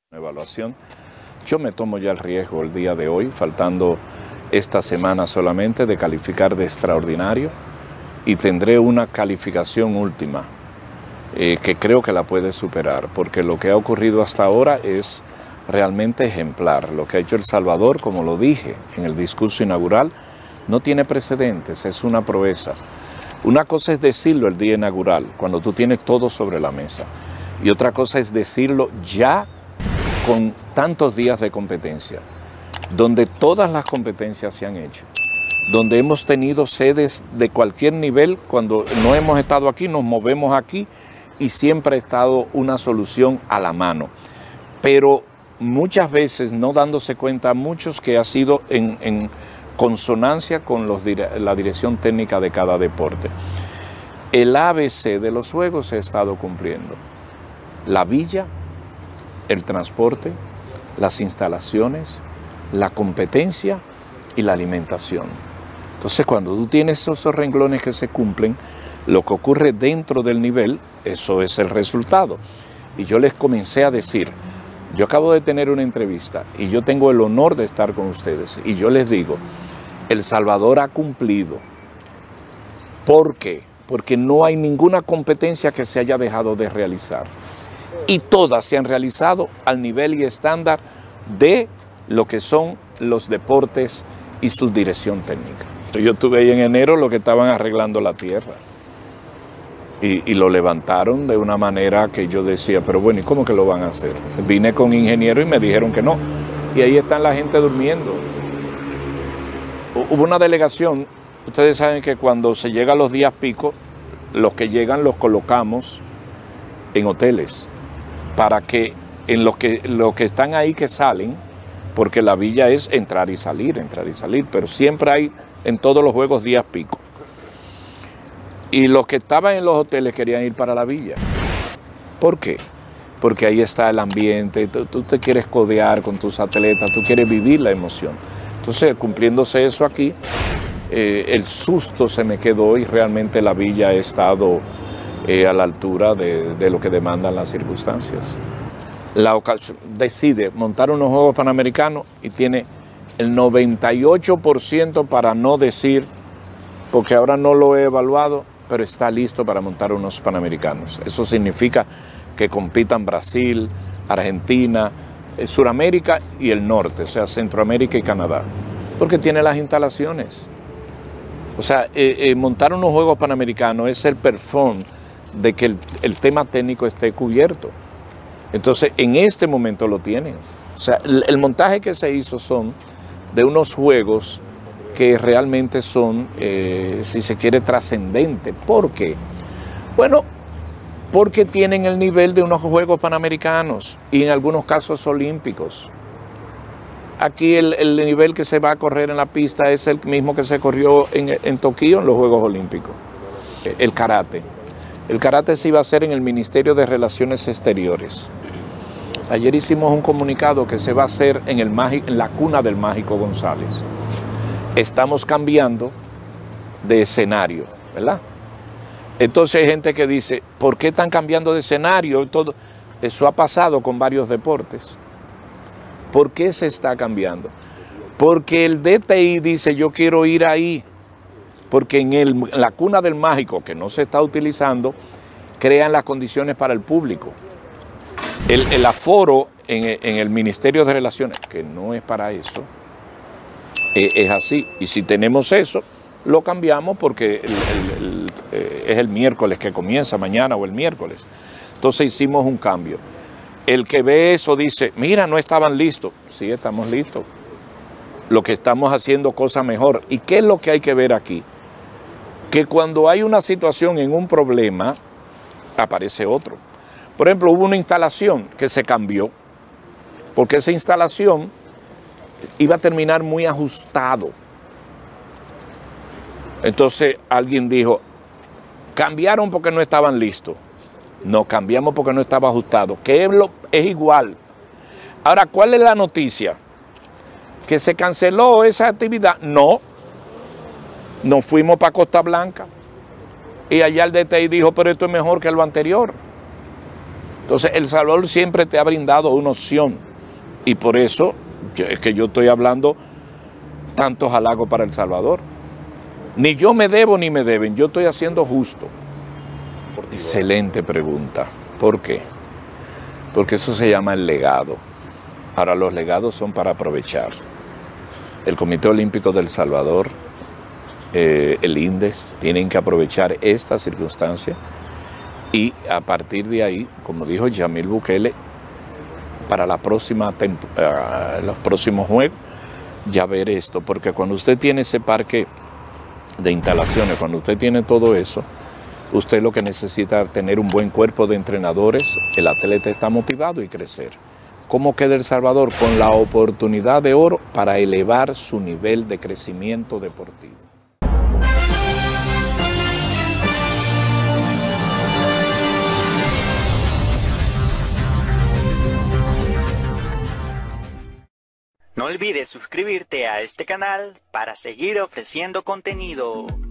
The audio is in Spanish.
Evaluación. Yo me tomo ya el riesgo el día de hoy, faltando esta semana solamente, de calificar de extraordinario y tendré una calificación última que creo que la puede superar, porque lo que ha ocurrido hasta ahora es realmente ejemplar. Lo que ha hecho El Salvador, como lo dije en el discurso inaugural, no tiene precedentes, es una proeza. Una cosa es decirlo el día inaugural, cuando tú tienes todo sobre la mesa, y otra cosa es decirlo ya con tantos días de competencia, donde todas las competencias se han hecho, donde hemos tenido sedes de cualquier nivel. Cuando no hemos estado aquí, nos movemos aquí y siempre ha estado una solución a la mano. Pero muchas veces no dándose cuenta, muchos que ha sido en consonancia con la dirección técnica de cada deporte. El ABC de los juegos se ha estado cumpliendo. La villa, el transporte, las instalaciones, la competencia y la alimentación. Entonces, cuando tú tienes esos renglones que se cumplen, lo que ocurre dentro del nivel, eso es el resultado. Y yo les comencé a decir, yo acabo de tener una entrevista y yo tengo el honor de estar con ustedes, y yo les digo, El Salvador ha cumplido. ¿Por qué? Porque no hay ninguna competencia que se haya dejado de realizar. Y todas se han realizado al nivel y estándar de lo que son los deportes y su dirección técnica. Yo estuve ahí en enero, lo que estaban arreglando la tierra. Y lo levantaron de una manera que yo decía, pero bueno, ¿y cómo que lo van a hacer? Vine con ingenieros y me dijeron que no. Y ahí están la gente durmiendo. Hubo una delegación. Ustedes saben que cuando se llega a los días pico, los que llegan los colocamos en hoteles, para que en los que están ahí que salen, porque la villa es entrar y salir, pero siempre hay en todos los juegos días pico. Y los que estaban en los hoteles querían ir para la villa. ¿Por qué? Porque ahí está el ambiente, tú te quieres codear con tus atletas, tú quieres vivir la emoción. Entonces, cumpliéndose eso aquí, el susto se me quedó y realmente la villa ha estado a la altura de lo que demandan las circunstancias. La ocasión decide montar unos Juegos Panamericanos y tiene el 98%, para no decir, porque ahora no lo he evaluado, pero está listo para montar unos Panamericanos. Eso significa que compitan Brasil, Argentina, Suramérica y el norte, o sea, Centroamérica y Canadá, porque tiene las instalaciones. O sea, montar unos Juegos Panamericanos es el perform de que el tema técnico esté cubierto. Entonces, en este momento lo tienen. O sea, el montaje que se hizo son de unos juegos que realmente son, si se quiere, trascendentes. ¿Por qué? Bueno, porque tienen el nivel de unos Juegos Panamericanos y en algunos casos olímpicos. Aquí el nivel que se va a correr en la pista es el mismo que se corrió en Tokio en los Juegos Olímpicos. El karate. El karate se iba a hacer en el Ministerio de Relaciones Exteriores. Ayer hicimos un comunicado que se va a hacer en la cuna del Mágico González. Estamos cambiando de escenario, ¿verdad? Entonces hay gente que dice, ¿por qué están cambiando de escenario? Todo eso ha pasado con varios deportes. ¿Por qué se está cambiando? Porque el DTI dice, yo quiero ir ahí. Porque en la cuna del Mágico, que no se está utilizando, crean las condiciones para el público. El aforo en el Ministerio de Relaciones, que no es para eso, es así. Y si tenemos eso, lo cambiamos porque es el miércoles que comienza, mañana o el miércoles. Entonces hicimos un cambio. El que ve eso dice, mira, no estaban listos. Sí, estamos listos. Lo que estamos haciendo cosa mejor. ¿Y qué es lo que hay que ver aquí? Que cuando hay una situación en un problema, aparece otro. Por ejemplo, hubo una instalación que se cambió, porque esa instalación iba a terminar muy ajustado. Entonces alguien dijo, cambiaron porque no estaban listos. No, cambiamos porque no estaba ajustado, que es igual. Ahora, ¿cuál es la noticia? ¿Que se canceló esa actividad? No. Nos fuimos para Costa Blanca y allá el DTI dijo, pero esto es mejor que lo anterior. Entonces, El Salvador siempre te ha brindado una opción y por eso es que yo estoy hablando tantos halagos para El Salvador. Ni yo me debo ni me deben, yo estoy haciendo justo. Excelente pregunta. ¿Por qué? Porque eso se llama el legado. Ahora, los legados son para aprovechar. El Comité Olímpico de El Salvador, el INDES, tienen que aprovechar esta circunstancia y a partir de ahí, como dijo Yamil Bukele, para la próxima los próximos juegos, ya ver esto, porque cuando usted tiene ese parque de instalaciones, cuando usted tiene todo eso, usted lo que necesita es tener un buen cuerpo de entrenadores, el atleta está motivado y crecer. ¿Cómo queda El Salvador? Con la oportunidad de oro para elevar su nivel de crecimiento deportivo. No olvides suscribirte a este canal para seguir ofreciendo contenido.